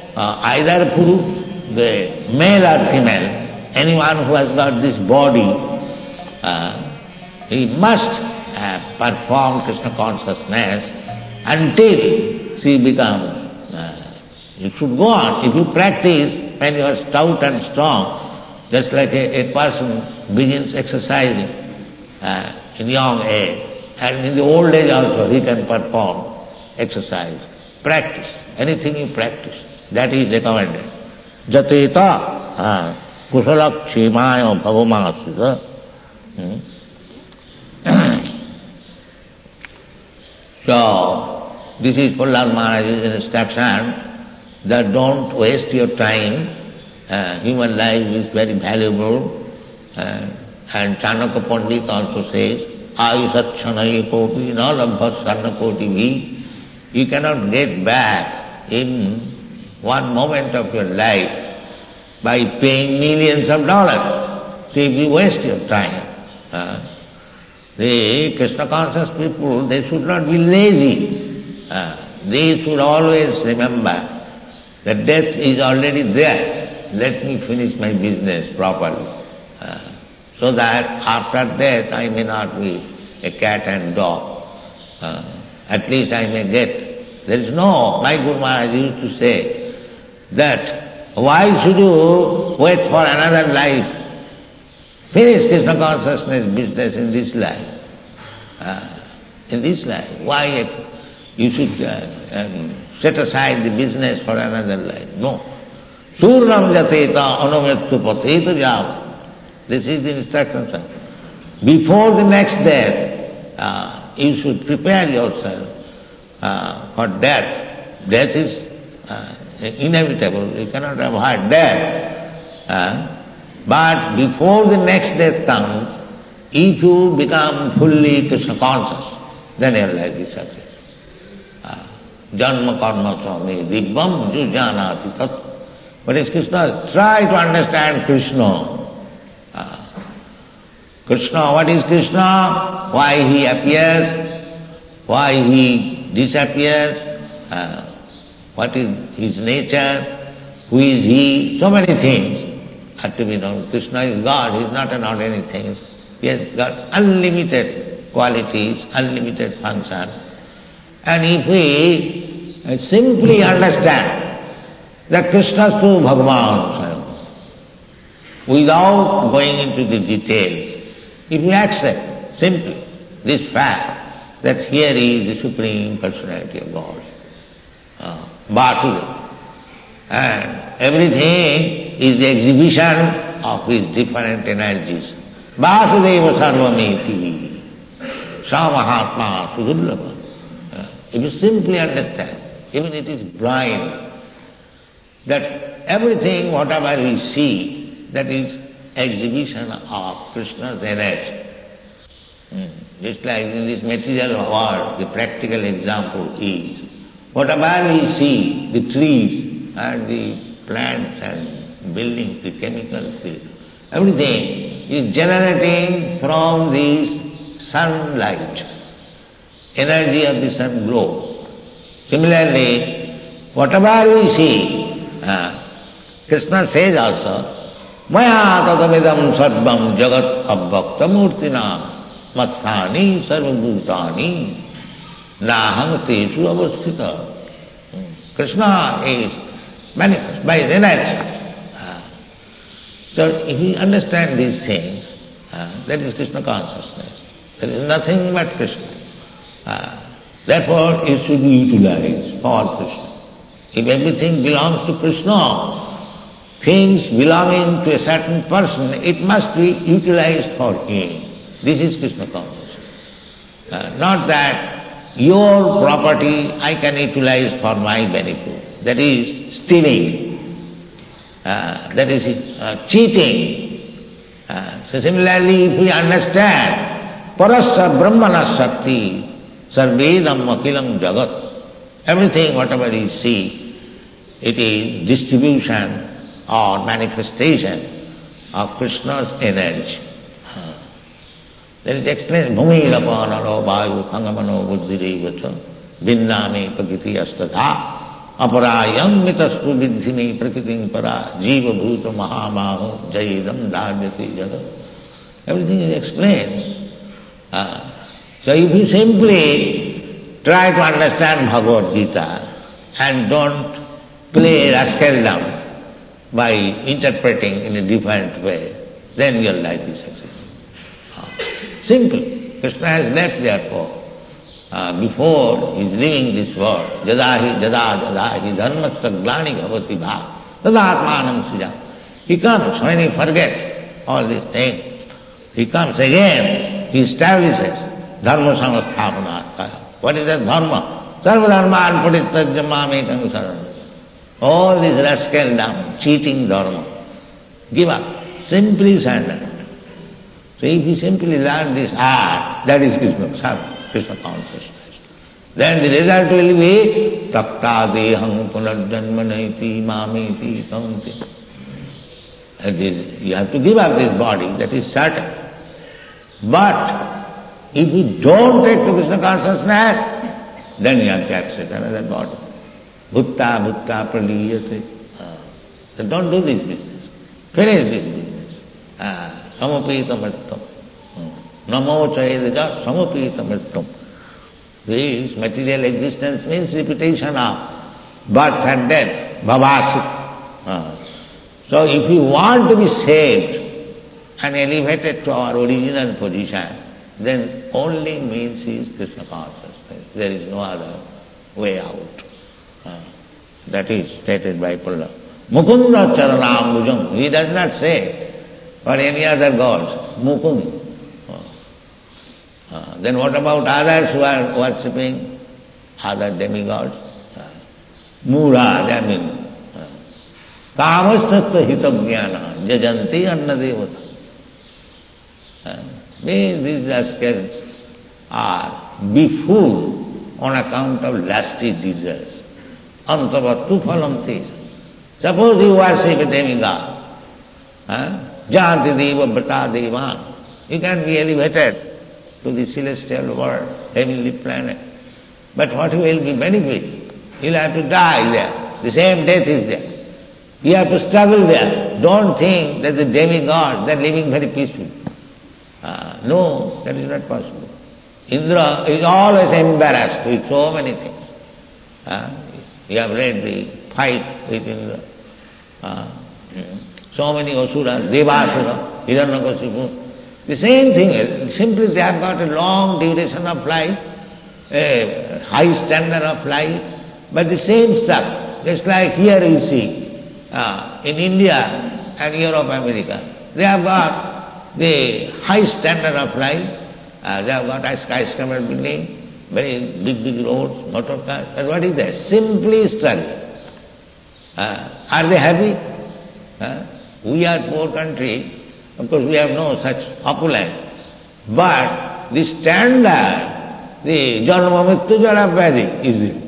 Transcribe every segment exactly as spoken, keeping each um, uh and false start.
uh, either Puru, the male or female, anyone who has got this body, uh, he must uh, perform Krishna consciousness until she becomes, uh, it should go on. If you practice when you are stout and strong, just like a, a person begins exercising uh, in young age, and in the old age also he can perform exercise. Practice, anything you practice, that is recommended. Jateta kusala kshemaya bhavamasya. So, this is Prahlad Maharaj's instruction that don't waste your time. Uh, human life is very valuable. Uh, and Chanakya Pandit also says, Ayusachanayi koti na labhas sarna koti vi. You cannot get back in one moment of your life by paying millions of dollars. So if you waste your time, uh, the Krishna conscious people, they should not be lazy. Uh, they should always remember that death is already there. Let me finish my business properly, uh, so that after death I may not be a cat and dog. Uh, at least I may get. There is no, my Guru Maharaj used to say that why should you wait for another life? Finish Krishna consciousness business in this life. Uh, in this life. Why you should uh, um, set aside the business for another life? No. Surnam jateta anumyattu pateta java. This is the instruction. Before the next death, uh, you should prepare yourself uh, for death. Death is uh, inevitable. You cannot avoid death. Uh, but before the next death comes, if you become fully Krishna conscious, then your life is success. Janma karma swami dibbam jujanati tat. What is Krishna? Try to understand Krishna. Uh, Krishna, what is Krishna? Why he appears? Why he disappears? Uh, what is his nature? Who is he? So many things have to be known. Krishna is God, he is not an ordinary thing. He has got unlimited qualities, unlimited functions. And if we simply understand that Krishna is to Bhagavan, without going into the details, if we accept simply this fact that here is the Supreme Personality of God, uh, Bhatudev, and everything is the exhibition of his different energies. Vasudeva Sarvameti, Sa Mahatma Sudurlabha. If you simply understand, even it is blind, that everything, whatever we see, that is exhibition of Krishna's energy. Hmm. Just like in this material world, the practical example is, whatever we see, the trees and the plants and buildings, the chemicals, the, everything is generating from this sunlight, energy of the sun glow. Similarly, whatever we see, uh, Krishna says also, Maya tatamidam sarvam jagat abbakta murtina matsani sarvabhutani naham tesu avasthita. Krishna is manifest by his energy. Uh, so if you understand these things, uh, that is Krishna consciousness. There is nothing but Krishna. Uh, therefore it should be utilized for Krishna. If everything belongs to Krishna, things belonging to a certain person, it must be utilized for him. This is Krishna consciousness. Uh, not that your property I can utilize for my benefit. That is stealing. Uh, that is uh, cheating. Uh, so similarly, if we understand Parasya Brahmana Shakti Sarvedam Akilam Jagat, everything, whatever you see, it is distribution or manifestation of Krishna's energy. There is explained, Bhumi Rapanaro Vayu Kangamano Buddhirevata Vinname Pagiti Astadha. अपरायम मितस्तु विद्धि में प्रकृति परा जीव भूत महामाहो जयदम धार्यति जगत. Everything is explained. Uh, so if you simply try to understand Bhagavad Gita and don't play rascaldom by interpreting in a different way, then your life is successful. Uh, simple. Krishna has left therefore. Uh, before he is leaving this world, jadahi jada jadahi dharmasya glani bhavati bhav tadatmanam sija. He comes when he forgets all these things. He comes again, he establishes dharma samasthapanarthaya. What is that dharma? Sarva dharman parityajya mamekam saranam. All this rascaldom, cheating dharma. Give up. Simply surrender. So if you simply learn this art, that is Krishna service. Krishna consciousness. Then the result will be takta deham punarjanmanaiti mamiti samti. That is, you have to give up this body, that is certain. But if you don't take to Krishna consciousness, then you have to accept another body. Bhutta bhutta praliyate. So don't do this business. Finish this business. Samapita mattam. Namo chayedaja samapita mattam. This material existence means repetition of birth and death, bhavasik. So if you want to be saved and elevated to our original position, then only means is Krishna consciousness. There is no other way out. Uh, that is stated by Prahlad. Mukunda charanambujam. He does not say for any other gods, Mukund. Uh, then what about others who are worshipping other demigods? Uh, Mura, they mean Kamastattva hitavjnana jajanti annadevata. Means these rascals are befooled on account of lusty desires. Antavattu phalamti. Suppose you worship a demigod, janti deva brata devan, you can be elevated to the celestial world, heavenly planet. But what will be benefit? You'll have to die there. The same death is there. You have to struggle there. Don't think that the demigods, they are living very peacefully. Uh, no, that is not possible. Indra is always embarrassed with so many things. Uh, you have read the fight with Indra. Uh, so many asuras, Devasura, Hiranyakasipu. The same thing is, simply they have got a long duration of life, a high standard of life, but the same stuff. Just like here you see, Uh, in India and Europe, America, they have got the high standard of life. Uh, they have got a skyscraper building, very big, big roads, motor cars. But what is that? Simply struggle. Uh, are they happy? Uh, we are poor country. Of course, we have no such opulence. But the standard, the janma mrityu jara vyadhi is there.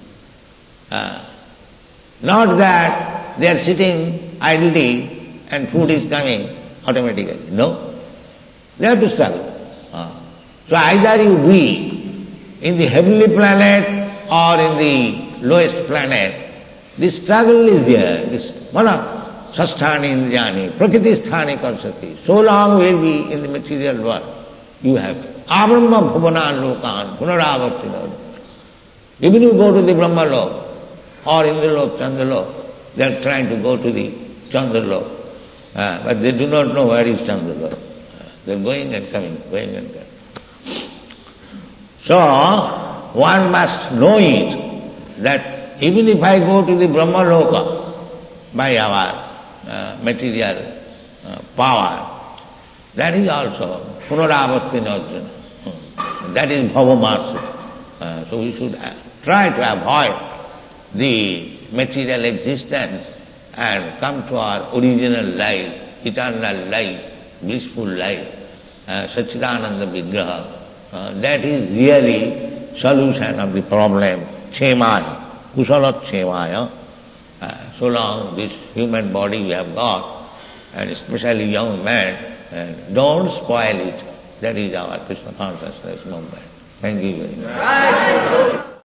Uh, not that they are sitting idly and food is coming automatically. No. They have to struggle. Uh, so either you be in the heavenly planet or in the lowest planet, the struggle is there. This mana sasthani indriyani, prakriti sthani karsati. So long will be in the material world. You have abrahma bhuvanan lokan, punaravartina. Even you go to the Brahma lok or Indralok, Chandralok, they are trying to go to the Chandralok, uh, but they do not know where is Chandralok. Uh, they are going and coming, going and coming. So, one must know it, that even if I go to the Brahma Loka by our uh, material uh, power, that is also punaravartina arjuna. Hmm. That is bhavamarsa. Uh, so we should uh, try to avoid the material existence and come to our original life, eternal life, blissful life, uh, Satchidananda Vigraha. Uh, that is really solution of the problem, Chemaya, Kusala Chemaya. Uh, so long this human body we have got, and especially young man, uh, don't spoil it. That is our Krishna consciousness movement. Thank you very much.